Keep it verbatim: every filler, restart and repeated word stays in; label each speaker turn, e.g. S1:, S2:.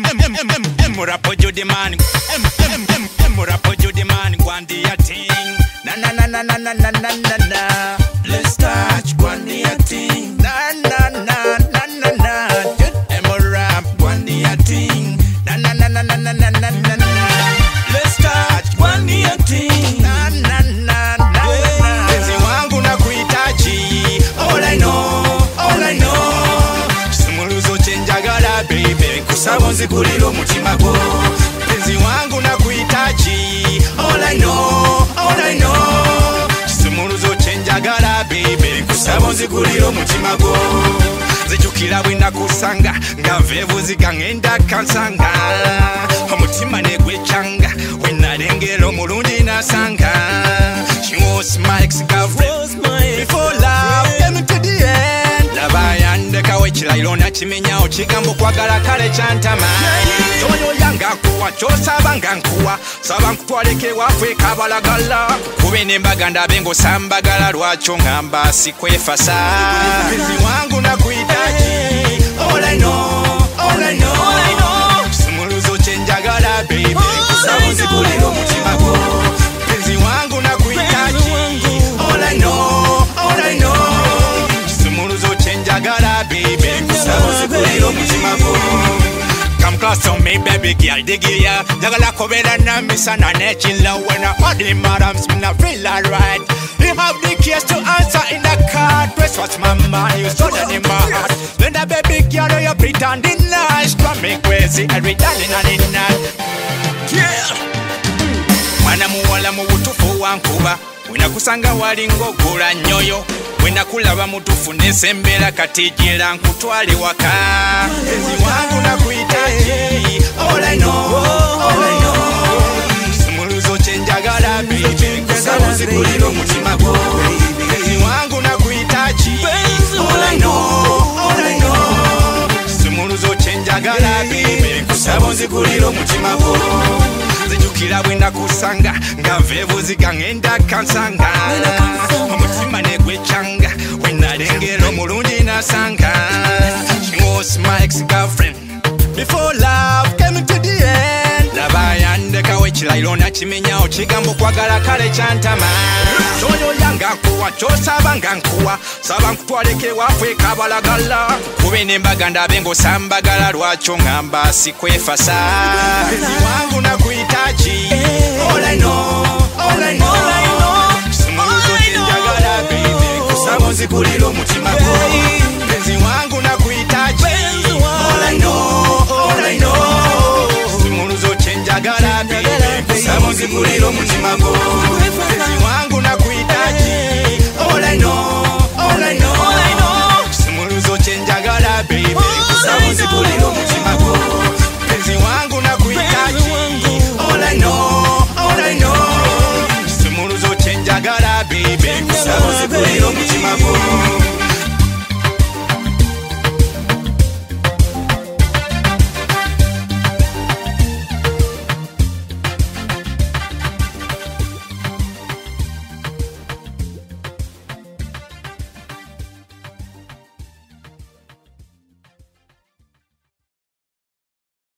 S1: Murapo Judy man, Murapo Judy man, Gwandi a ting. Na na na na na na na na na na. Let's touch Gwandi a ting. Na na na na na na. Murap Gwandi a ting. Na na na na na na na na na na. Let's touch Gwandi a ting. Na na na na na. Penzi wangu na kuitaji. All I know, all I know. Simuluzo chenjagala baby. Kusabonzi kulilo mutima go. Penzi wangu na kuitaji. All I know, all I know. Simuluzo chenjagala baby. Kusabonzi kulilo mutima go. Zijukira bwina kusanga nga vevu zikangenda kansanga omutima negwechanga wenalengero mulundi nasanga. She was my ex-girlfriend before love came to the end. Laba yandeka wekirairo nakimenyawo kigambo kwagala kale kyantama. Toyo yanga nkuwa kyosaba nga nkuwa saba nkutwaleke waffe kabalagala kube nembaga ndabe ng'osambagala lwakyo ngamba sikwefasa. Penzi wangu nakuitaji. All I know, all I know, all I know. Simuluzo chenjagala baby. Kusabonzi kulilo mutima go. Penzi wangu nakuitaji. All I know, all I know. Simuluzo chenjagala baby. Kusabonzi kulilo mutima go. Come close to me, baby girl, dig it ya. Jagala kobela na misana nechila. When I hold him, madams, me not feel alright. You have the keys to answer in the card. Press what's my mind, you saw that in my heart. When the baby girl, you pretending nice. Come me crazy, every darling and in night. Yeah. Mwana muwala mu butufu wankuba. Wina kusanga walingo gula nyoyo. Wina kulaba mutufu nesembera katijira nkutwali waka. Penzi wangu na kuitaji. All I know, all I know. Simuluzo chenjagala baby. Kusabonzi kulilo mutima go. Penzi wangu na kuitaji. All I know, all I know. Simuluzo chenjagala baby. Kusabonzi kulilo mutima go. Zijukira bwina kusanga nga vevu zikangenda kansanga omutima negwechanga wenalengero mulundi nasanga. She was my ex-girlfriend before love came to the end. Laba yandeka wekirairo nakimenyawo kigambo kwagala kale kyantama. Toyo yanga nkuwa kyosaba nga nkuwa saba nkutwaleke waffe kabalagala kube nembaga ndabe ng'osambagala lwakyo ngamba sikwefasa. Penzi wangu nakuitaji. All I know, all I know. Simuluzo chenjagala baby. Kusabonzi kulilo mutima go. Penzi wangu nakuitaji. All I know, all I know. Simuluzo chenjagala baby. Kusabonzi kulilo mutima go. Penzi wangu nakuitaji. All I know, all I know. Simuluzo chenjagala baby. Kusabonzi kulilo mutima go. Penzi wangu nakuitaji. All I know, all I know. Simuluzo chenjagala baby. Kusabonzi kulilo mutima go.